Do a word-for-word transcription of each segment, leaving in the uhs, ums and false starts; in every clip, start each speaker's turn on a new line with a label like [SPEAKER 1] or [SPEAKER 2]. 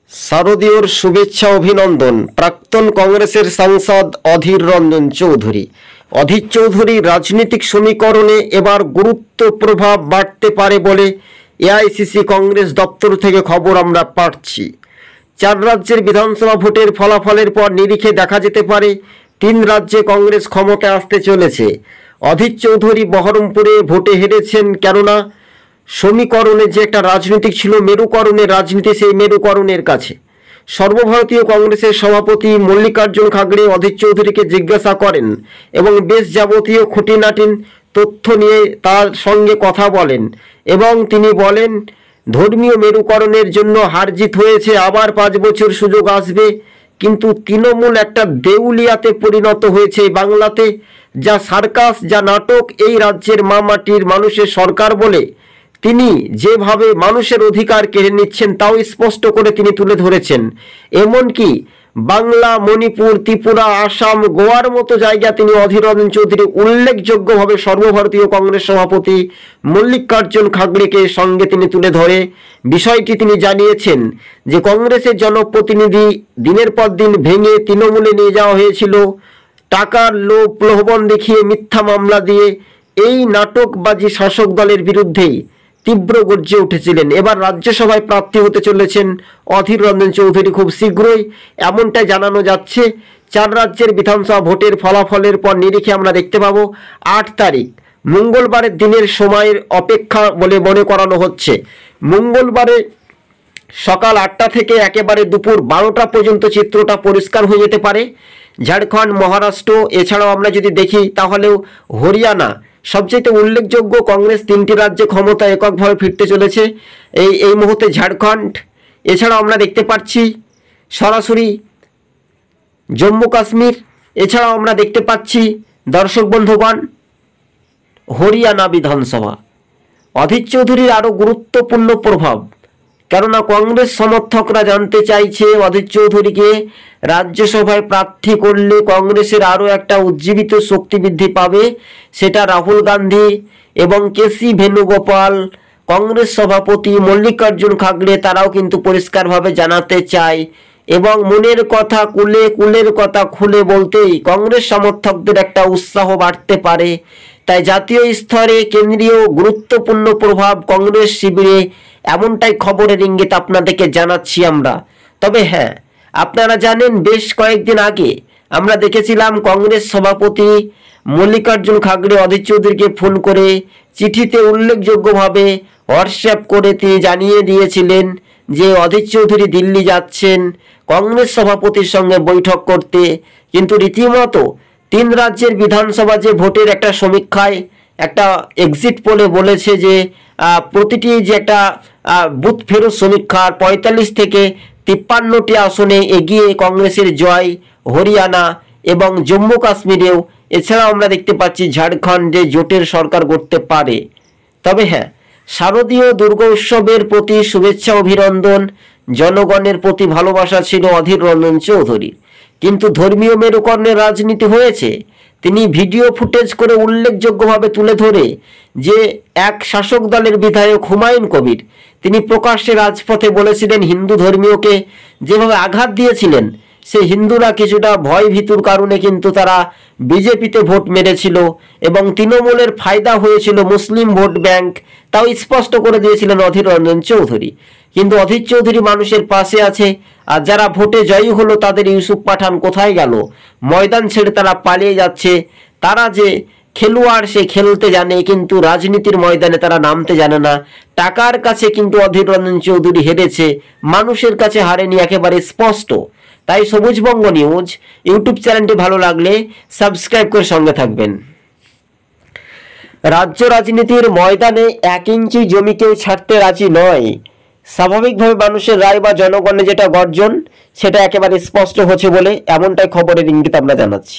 [SPEAKER 1] শারদীয়র শুভেচ্ছা অভিনন্দন। প্রাক্তন কংগ্রেসের সাংসদ অধীর রঞ্জন চৌধুরী। অধীর চৌধুরী রাজনৈতিক সমীকরণে এবার গুরুত্ব প্রভাব বাড়তে পারে বলে এআইসিসি কংগ্রেস দপ্তর থেকে খবর আমরা পাচ্ছি। চার রাজ্যের বিধানসভা ভোটের ফলাফলের পর নিরিখে দেখা যেতে পারে তিন রাজ্যে কংগ্রেস ক্ষমতায় আসতে চলেছে। অধীর চৌধুরী বহরমপুরে ভোটে হেরেছেন, কেননা সমীকরণে যে একটা রাজনীতি ছিল, মেরুকরণের রাজনীতি, সেই মেরুকরণের কাছে সর্বভারতীয় কংগ্রেসের সভাপতি মল্লিকার্জুন খাড়গে অধীর চৌধুরীকে জিজ্ঞাসা করেন এবং বেশ যাবতীয় খুঁটিনাটি তথ্য নিয়ে তার সঙ্গে কথা বলেন এবং তিনি বলেন ধর্মীয় মেরুকরণের জন্য হার জিত হয়েছে, আবার পাঁচ বছর সুযোগ আসবে, কিন্তু তৃণমূল একটা দেউলিয়াতে পরিণত হয়েছে বাংলাতে। যা সার্কাস, যা নাটক, এই রাজ্যের মা মাটির মানুষের সরকার বলে তিনি যেভাবে মানুষের অধিকার কেড়ে নিচ্ছেন তাও স্পষ্ট করে তিনি তুলে ধরেছেন। এমনকি বাংলা, মণিপুর, ত্রিপুরা, আসাম, গোয়ার মতো জায়গা তিনি অধীর রঞ্জন চৌধুরী উল্লেখযোগ্যভাবে সর্বভারতীয় কংগ্রেস সভাপতি মল্লিকার্জুন খাড়গেকে সঙ্গে তিনি তুলে ধরে বিষয়টি তিনি জানিয়েছেন যে কংগ্রেসের জনপ্রতিনিধি দিনের পর দিন ভেঙে তৃণমূলে নিয়ে যাওয়া হয়েছিল, টাকার লোভ প্রলোভন দেখিয়ে, মিথ্যা মামলা দিয়ে এই নাটকবাজি শাসক দলের বিরুদ্ধেই তীব্র গর্জে উঠেছিলেন। এবার রাজ্যসভায় প্রার্থী হতে চলেছেন অধীর রঞ্জন চৌধুরী খুব শীঘ্রই, এমনটাই জানানো যাচ্ছে। চার রাজ্যের বিধানসভা ভোটের ফলাফলের পর নিরিখে আমরা দেখতে পাবো আট তারিখ মঙ্গলবারের দিনের সময়ের অপেক্ষা বলে মনে করানো হচ্ছে। মঙ্গলবারে সকাল আটটা থেকে একেবারে দুপুর বারোটা পর্যন্ত চিত্রটা পরিষ্কার হয়ে যেতে পারে। ঝাড়খণ্ড, মহারাষ্ট্র, এছাড়াও আমরা যদি দেখি তাহলেও হরিয়ানা, সবচেয়ে উল্লেখযোগ্য কংগ্রেস তিনটি রাজ্যে ক্ষমতা এককভাবে ফিরতে চলেছে এই এই মুহূর্তে ঝাড়খণ্ড। এছাড়াও আমরা দেখতে পাচ্ছি সরাসরি জম্মু কাশ্মীর, এছাড়াও আমরা দেখতে পাচ্ছি দর্শক বন্ধুগণ হরিয়ানা বিধানসভা। অধীর চৌধুরীর আরও গুরুত্বপূর্ণ প্রভাব, কেননা কংগ্রেস সমর্থকরা জানতে চাইছে অধীর চৌধুরীকে রাজ্যসভায় প্রার্থী করলে কংগ্রেসের আরও একটা উজ্জীবিত শক্তি বৃদ্ধি পাবে। সেটা রাহুল গান্ধী এবং কেসি ভেনুগোপাল, কংগ্রেস সভাপতি মল্লিকার্জুন খাড়গে তারাও কিন্তু পরিষ্কারভাবে জানাতে চায় এবং মনের কথা কুলে কুলের কথা খুলে বলতেই কংগ্রেস সমর্থকদের একটা উৎসাহ বাড়তে পারে। তাই জাতীয় স্তরে কেন্দ্রীয় গুরুত্বপূর্ণ প্রভাব কংগ্রেস শিবিরে, এমনটাই খবরের ইঙ্গিত আপনাদেরকে জানাচ্ছি আমরা। তবে হ্যাঁ, আপনারা জানেন বেশ কয়েকদিন আগে আমরা দেখেছিলাম কংগ্রেস সভাপতি মল্লিকার্জুন খাড়গে অধীর চৌধুরীকে ফোন করে চিঠিতে উল্লেখযোগ্যভাবে হোয়াটসঅ্যাপ করে তিনি জানিয়ে দিয়েছিলেন যে অধীর চৌধুরী দিল্লি যাচ্ছেন কংগ্রেস সভাপতির সঙ্গে বৈঠক করতে। কিন্তু রীতিমতো তিন রাজ্যের বিধানসভা যে ভোটের একটা সমীক্ষায় একটা এক্সিট পোলে বলেছে যে প্রতিটি যে একটা বুথ ফেরত সমীক্ষার পঁয়তাল্লিশ থেকে তিপ্পান্নটি আসনে এগিয়ে কংগ্রেসের জয় হরিয়ানা এবং জম্মু কাশ্মীরেও। এছাড়াও আমরা দেখতে পাচ্ছি ঝাড়খণ্ডে জোটের সরকার গড়তে পারে। তবে হ্যাঁ, শারদীয় দুর্গা উৎসবের প্রতি শুভেচ্ছা অভিনন্দন, জনগণের প্রতি ভালোবাসা ছিল অধীর রঞ্জন চৌধুরীর, কিন্তু ধর্মীয় মেরুকরণের রাজনীতি হয়েছে। তিনি ভিডিও ফুটেজ করে উল্লেখযোগ্যভাবে তুলে ধরে যে এক শাসক দলের বিধায়ক হুমায়ুন কবির তিনি প্রকাশ্যে রাজপথে বলেছিলেন হিন্দু ধর্মীয়কে যেভাবে আঘাত দিয়েছিলেন, সে হিন্দুরা কিছুটা ভয় ভীতুর কারণে কিন্তু তারা বিজেপিতে ভোট মেরেছিল এবং তৃণমূলের ফায়দা হয়েছিল মুসলিম ভোট ব্যাংক, তাও স্পষ্ট করে দিয়েছিলেন অধীর রঞ্জন চৌধুরী। কিন্তু অধীর চৌধুরী মানুষের পাশে আছে, আর যারা ভোটে জয়ী হলো তাদের ইউসুফ পাঠান কোথায় গেল? ময়দান ছেড়ে তারা পালিয়ে যাচ্ছে। তারা যে খেলোয়াড় সে খেলতে জানে, কিন্তু রাজনীতির ময়দানে তারা নামতে জানে না। টাকার কাছে কিন্তু অধীর রঞ্জন চৌধুরী হেরেছে, মানুষের কাছে হারেনি, একেবারে স্পষ্ট। তাই সবুজবঙ্গ নিউজ ইউটিউব চ্যানেলটি ভালো লাগলে সাবস্ক্রাইব করে সঙ্গে থাকবেন। রাজ্য রাজনীতির ময়দানে এক ইঞ্চি জমি কেউ ছাড়তে রাজি নয়। স্বাভাবিকভাবে মানুষের রায় বা জনগণের যেটা গর্জন সেটা একেবারে স্পষ্ট হচ্ছে বলে এমনটাই খবরের ইঙ্গিত আমরা জানাচ্ছি।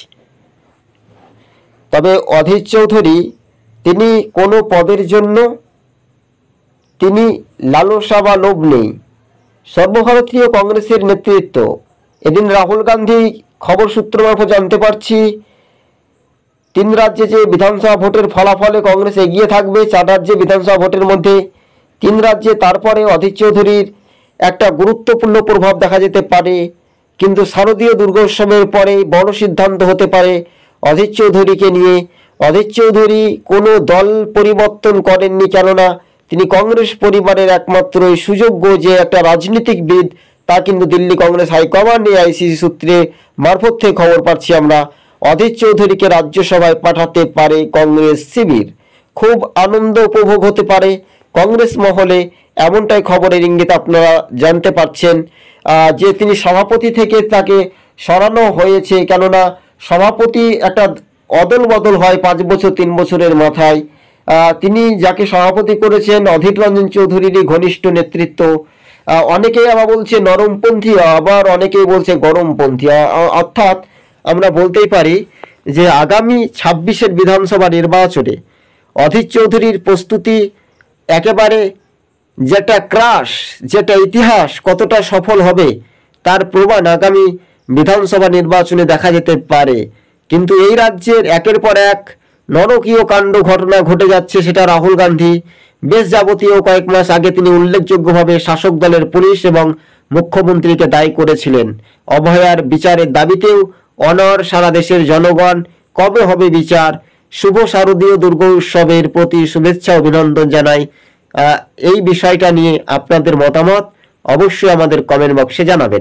[SPEAKER 1] তবে অধীর চৌধুরী তিনি কোনো পদের জন্য তিনি লালসা বা লোভ নেই। সর্বভারতীয় কংগ্রেসের নেতৃত্ব, এদিন রাহুল গান্ধী খবর সূত্র মারফত জানতে পারছি তিন রাজ্যে যে বিধানসভা ভোটের ফলাফলে কংগ্রেস এগিয়ে থাকবে। চার রাজ্যে বিধানসভা ভোটের মধ্যে তিন রাজ্যে, তারপরে অধীর চৌধুরীর একটা গুরুত্বপূর্ণ প্রভাব দেখা যেতে পারে, কিন্তু শারদীয় দুর্গোৎসবের পরে বড় সিদ্ধান্ত হতে পারে অধীর চৌধুরীকে নিয়ে। অধীর চৌধুরী কোনো দল পরিবর্তন করেননি, কেননা তিনি কংগ্রেস পরিবারের একমাত্র সুযোগ্য যে একটা রাজনীতিকবিদ, তা কিন্তু দিল্লি কংগ্রেস হাইকমান্ড এআইসিসি সূত্রে মারফত থেকে খবর পাচ্ছি আমরা। অধীর চৌধুরীকে রাজ্যসভায় পাঠাতে পারে কংগ্রেস শিবির। খুব আনন্দ উপভোগ হতে পারে কংগ্রেস মহলে, এমনটাই খবরের ইঙ্গিত আপনারা জানতে পারছেন যে তিনি সভাপতি থেকে তাকে সরানো হয়েছে, কেননা সভাপতি একটা অদল বদল হয় পাঁচ বছর তিন বছরের মাথায়। তিনি যাকে সভাপতি করেছেন অধীর রঞ্জন চৌধুরীরই ঘনিষ্ঠ নেতৃত্ব। অনেকেই আবার বলছে নরমপন্থী, আবার অনেকেই বলছে গরমপন্থী। অর্থাৎ আমরা বলতেই পারি যে আগামী ছাব্বিশের বিধানসভা নির্বাচনে অধীর চৌধুরীর প্রস্তুতি একেবারে যেটা ক্রাশ, যেটা ইতিহাস কতটা সফল হবে তার প্রমাণ আগামী বিধানসভা নির্বাচনে দেখা যেতে পারে। কিন্তু এই রাজ্যের একের পর এক নরকীয় কাণ্ড ঘটনা ঘটে যাচ্ছে, সেটা রাহুল গান্ধী বেশ যাবতীয় কয়েক মাস আগে তিনি উল্লেখযোগ্যভাবে শাসক দলের পুলিশ এবং মুখ্যমন্ত্রীকে দায়ী করেছিলেন। অভয়ার বিচারের দাবিতেও অনড় সারা দেশের জনগণ। কবে হবে বিচার? শুভ শারদীয় দুর্গোৎসবের প্রতি শুভেচ্ছা অভিনন্দন জানাই। এই বিষয়টা নিয়ে আপনাদের মতামত অবশ্যই আমাদের কমেন্ট বক্সে জানাবেন।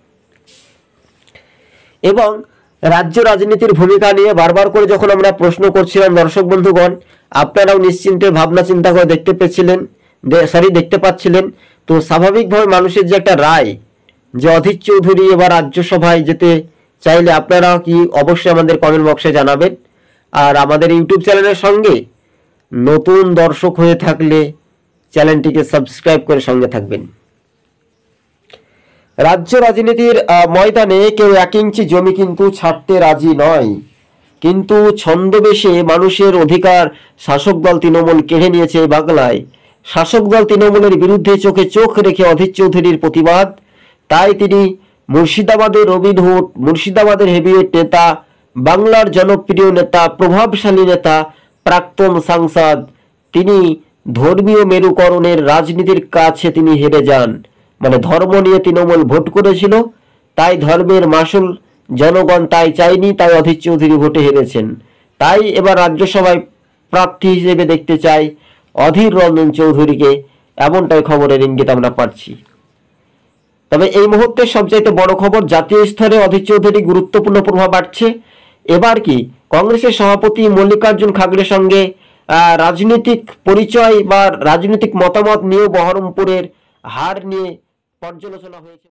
[SPEAKER 1] এবং রাজ্য রাজনীতির ভূমিকা নিয়ে বারবার করে যখন আমরা প্রশ্ন করছিলাম দর্শক বন্ধুগণ, আপনারাও নিশ্চিন্তে ভাবনা চিন্তা করে দেখতে পেয়েছিলেন, সরি দেখতে পাচ্ছিলেন। তো স্বাভাবিকভাবে মানুষের যে একটা রায় যে অধীর চৌধুরী এবার রাজ্যসভায় যেতে চাইলে আপনারাও কি অবশ্যই আমাদের কমেন্ট বক্সে জানাবেন। আর আমাদের ইউটিউব চ্যানেলের সঙ্গে নতুন দর্শক হয়ে থাকলে চ্যানেলটিকে সাবস্ক্রাইব করে সঙ্গে থাকবেন। রাজ্য রাজনীতির ময়দানে কেউ এক ইঞ্চি জমি কিন্তু ছাড়তে রাজি নয়, কিন্তু ছন্দবেশে মানুষের অধিকার শাসক দল তৃণমূল কেড়ে নিয়েছে বাংলায়। শাসক দল তৃণমূলের বিরুদ্ধে চোখে চোখ রেখে অধীর চৌধুরীর প্রতিবাদ। তাই তিনি মুর্শিদাবাদের রবিনহুড, মুর্শিদাবাদের হেভিওয়েট নেতা, বাংলার জনপ্রিয় নেতা, প্রভাবশালী নেতা, প্রাক্তন সাংসদ। তিনি ধর্মীয় মেরুকরণের রাজনীতির কাছে তিনি হেরে যান। মানে ধর্ম নিয়ে তৃণমূল ভোট করেছিল, তাই ধর্মের মাসুল জনগণ তাই চায়নি, তাই অধীর চৌধুরী ভোটে হেরেছেন। তাই এবার রাজ্যসভায় প্রার্থী হিসেবে দেখতে চাই অধীর রঞ্জন চৌধুরীকে, এমনটাই খবরের ইঙ্গিত আমরা পাচ্ছি। তবে এই মুহূর্তে সবচাইতে বড় খবর, জাতীয় স্তরে অধীর চৌধুরী গুরুত্বপূর্ণ প্রভাব বাড়ছে। এবার কি কংগ্রেসের সভাপতি মল্লিকার্জুন খাগড়ের সঙ্গে রাজনৈতিক পরিচয় বা রাজনৈতিক মতামত নিয়ে বহরমপুরের হার নিয়ে পর্যালোচনা হয়েছে।